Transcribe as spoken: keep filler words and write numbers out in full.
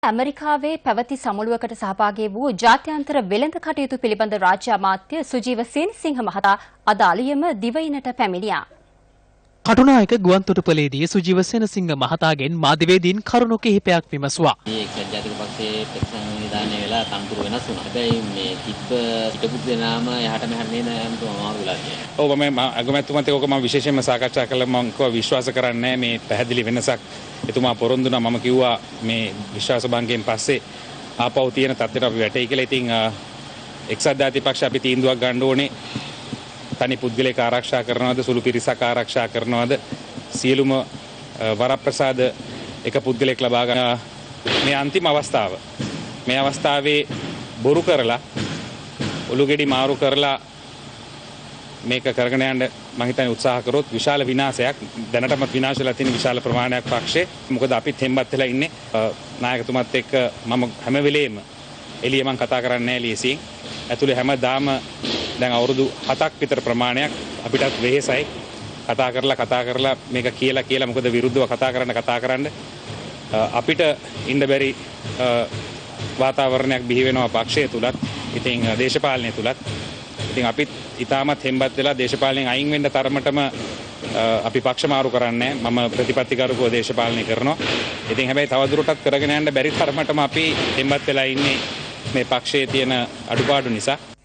ඇමරිකාවේ පැවති සමුළුවකට සහභාගී වූ ජාත්‍යන්තර වෙළඳ කටයුතු පිළිබඳ රාජ්‍ය අමාත්‍ය සුජීව සේනසිංහ මහතා අද අලුයම දිවයිනට පැමිණියා. කටුනායක ගුවන්තොටුපළේදී සුජීව සේනසිංහ මහතාගෙන් මාධ්‍යවේදීන් කරුණු කිහිපයක් විමසුවා. මේ එක්සත් ජාතික පක්ෂයේ ප්‍රතිසංවිධානය වෙලා තනතුරු වෙනස් වුණා. හැබැයි මේ තිබ්බ හිටපු දෙනාම එහාට මෙහාට නේද යන්න අමාරු වෙලා තියෙනවා. ඔව් මම අගමැතිතුමාත් එක්ක මම විශේෂයෙන්ම සාකච්ඡා කළා. මම කිව්වා විශ්වාස කරන්නේ මේ පැහැදිලි වෙනසක්. එතුමා පොරොන්දු වුණා. මම කිව්වා මේ විශ්වාස භංගයෙන් පස්සේ ආපහු තියෙන තත්ත්වයට අපි වැටෙයි කියලා. ඉතින් එක්සත් ජාතික පක්ෂ අපි තීන්දුවක් ගන්න ඕනේ. තනි පුද්ගලයෙක් ආරක්ෂා කරනවද සුළු පිරිසක් ආරක්ෂා කරනවද සියලුම වරප්‍රසාද එක පුද්ගලයෙක් ලබා ගන්න මේ අන්තිම අවස්ථාව මේ අවස්ථාවේ බොරු කරලා ඔලුගෙඩි මාරු කරලා මේක කරගෙන යන්න මම හිතන්නේ උත්සාහ කරොත් විශාල විනාශයක් දැනටමත් විනාශ වෙලා තියෙන විශාල ප්‍රමාණයක් පක්ෂේ මොකද අපිත් හෙම්බත් වෙලා ඉන්නේ නායකතුමත් එක්ක මම හැම වෙලේම එළිය මම කතා කරන්නේ නැහැ ලීසියෙන් ඇතුලේ හැමදාම දැන් අවුරුදු හතක් විතර ප්‍රමාණයක් අපිටත් වෙහෙසයි කතා කරලා කතා කරලා මේක කියලා කියලා මොකද විරුද්ධව කතා කරන්න කතා කරන්න අපිට ඉන්න බැරි වාතාවරණයක් බිහි වෙනවා පක්ෂය තුලත් ඉතින් දේශපාලනය තුලත් ඉතින් අපිත් ඊටමත් හෙම්බත් වෙලා දේශපාලනයෙන් අයින් වෙන්න තරමටම අපි පක්ෂ මාරු කරන්නේ මම ප්‍රතිපත්තිකරුකව දේශපාලනය කරනවා ඉතින් හැබැයි තවදුරටත් කරගෙන යන්න බැරි තරමටම අපි හෙම්බත් වෙලා ඉන්නේ මේ පක්ෂයේ තියෙන අඩුපාඩු නිසා